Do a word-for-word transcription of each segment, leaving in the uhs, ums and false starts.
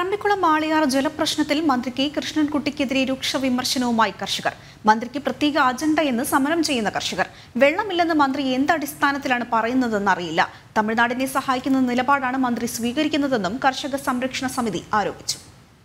പറമ്പിക്കുളം ആളിയാർ ജലപ്രശ്നത്തിൽ മന്ത്രി കെ കൃഷ്ണൻകുട്ടിക്കെതിരെ രൂക്ഷ വിമർശനവുമായി കർഷകർ. മന്ത്രിക്ക് പ്രത്യേക അജണ്ടയെന്ന് സമരം ചെയ്യുന്ന കർഷകർ. വെള്ളമില്ലെന്ന് മന്ത്രി എന്ത് അടിസ്ഥാനത്തിലാണ് പറയുന്നതെന്ന് അറിയില്ല. തമിഴ്നാടിനെ സഹായിക്കുന്ന നിലപാടാണ് മന്ത്രി സ്വീകരിക്കുന്നതെന്നും കർഷക സംരക്ഷണ സമിതി ആരോപിച്ചു.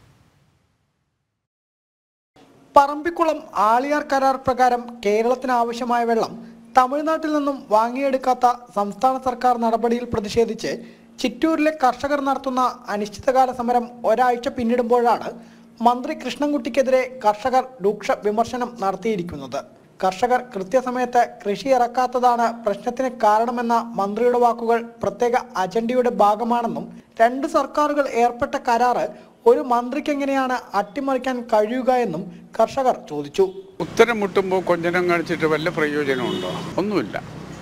പറമ്പിക്കുളം ആളിയാർ കരാർ പ്രകാരം കേരളത്തിന് ആവശ്യമായ വെള്ളം തമിഴ്നാട്ടിൽ നിന്നും വാങ്ങിയെടുക്കാത്ത സംസ്ഥാന സർക്കാർ നടപടിയിൽ പ്രതിഷേധിച്ച് ചിറ്റൂരിലെ കർഷകർ നടത്തുന്ന അനിശ്ചിതകാല സമരം ഒരാഴ്ച പിന്നിടുമ്പോഴാണ് മന്ത്രി കൃഷ്ണൻകുട്ടിക്കെതിരെ കർഷകർ രൂക്ഷ വിമർശനം നടത്തിയിരിക്കുന്നത്. കർഷകർ കൃത്യസമയത്ത് കൃഷി ഇറക്കാത്തതാണ് പ്രശ്നത്തിന് കാരണമെന്ന മന്ത്രിയുടെ വാക്കുകൾ പ്രത്യേക അജണ്ടയുടെ ഭാഗമാണെന്നും രണ്ട് സർക്കാരുകൾ ഏർപ്പെട്ട കരാറ് ഒരു മന്ത്രിക്ക് എങ്ങനെയാണ് അട്ടിമറിക്കാൻ കഴിയുക എന്നും കർഷകർ ചോദിച്ചു. ഉത്തരം മുട്ടുമ്പോൾ കൊഞ്ഞനം കാണിച്ചിട്ട് വല്ല പ്രയോജനമുണ്ടോ? ഒന്നുമില്ല.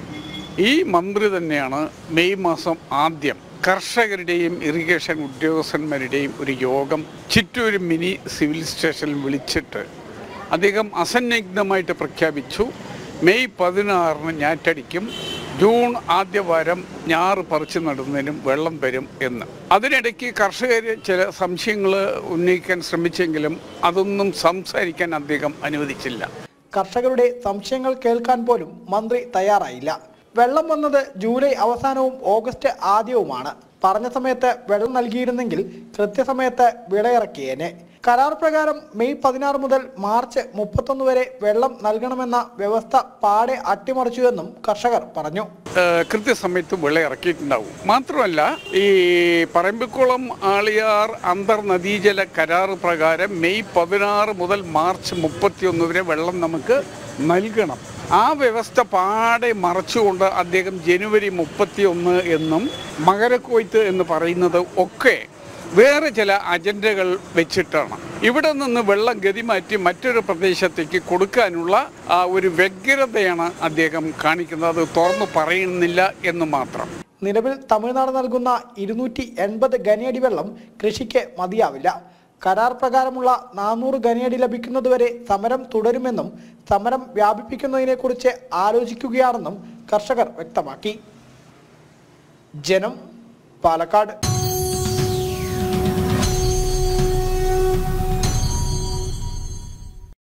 ഈ മന്ത്രി തന്നെയാണ് മെയ് മാസം ആദ്യം കർഷകരുടെയും ഇറിഗേഷൻ ഉദ്യോഗസ്ഥന്മാരുടെയും ഒരു യോഗം ചിറ്റൂർ മിനി സിവിൽ സ്റ്റേഷനിൽ വിളിച്ചിട്ട് അദ്ദേഹം അസന്നിഗ്ധമായിട്ട് പ്രഖ്യാപിച്ചു, മെയ് പതിനാറിന് ഞാറ്റടിക്കും, ജൂൺ ആദ്യവാരം ഞാറ് പറിച്ചു നടുന്നതിനും വെള്ളം വരും എന്ന്. അതിനിടയ്ക്ക് കർഷകർ ചില സംശയങ്ങൾ ഉന്നയിക്കാൻ ശ്രമിച്ചെങ്കിലും അതൊന്നും സംസാരിക്കാൻ അദ്ദേഹം അനുവദിച്ചില്ല. കർഷകരുടെ സംശയങ്ങൾ കേൾക്കാൻ പോലും മന്ത്രി തയ്യാറായില്ല. വെള്ളം വന്നത് ജൂലൈ അവസാനവും ഓഗസ്റ്റ് ആദ്യവുമാണ്. പറഞ്ഞ സമയത്ത് വെള്ളം നൽകിയിരുന്നെങ്കിൽ കൃത്യസമയത്ത് വിളയിറക്കിയേനെ. കരാർ പ്രകാരം മെയ് പതിനാറ് മുതൽ മാർച്ച് മുപ്പത്തൊന്ന് വരെ വെള്ളം നൽകണമെന്ന വ്യവസ്ഥ പാടെ അട്ടിമറിച്ചുവെന്നും കർഷകർ പറഞ്ഞു. കൃത്യസമയത്ത് വിളയിറക്കിയിട്ടുണ്ടാവും. മാത്രമല്ല, ഈ പറമ്പിക്കുളം ആളിയാർ അന്തർനദീജല കരാർ പ്രകാരം മെയ് പതിനാറ് മുതൽ മാർച്ച് മുപ്പത്തിയൊന്ന് വരെ വെള്ളം നമുക്ക് നൽകണം. ആ വ്യവസ്ഥ പാടെ മറച്ചുകൊണ്ട് അദ്ദേഹം ജനുവരി മുപ്പത്തി ഒന്ന് എന്നും മകരക്കൊയ്ത്ത് എന്ന് പറയുന്നത് ഒക്കെ വേറെ ചില അജണ്ടകൾ വെച്ചിട്ടാണ്. ഇവിടെ നിന്ന് വെള്ളം ഗതിമാറ്റി മറ്റൊരു പ്രദേശത്തേക്ക് കൊടുക്കാനുള്ള ആ ഒരു വ്യഗ്രതയാണ് അദ്ദേഹം കാണിക്കുന്നത്. അത് തുറന്നു പറയുന്നില്ല എന്ന് മാത്രം. നിലവിൽ തമിഴ്നാട് നൽകുന്ന ഇരുന്നൂറ്റി എൺപത് ഘനയടി വെള്ളം കൃഷിക്ക് മതിയാവില്ല. കരാർ പ്രകാരമുള്ള നാനൂറ് ഘനയടി ലഭിക്കുന്നതുവരെ സമരം തുടരുമെന്നും സമരം വ്യാപിപ്പിക്കുന്നതിനെക്കുറിച്ച് ആലോചിക്കുകയാണെന്നും കർഷകർ വ്യക്തമാക്കി. ജനം, പാലക്കാട്.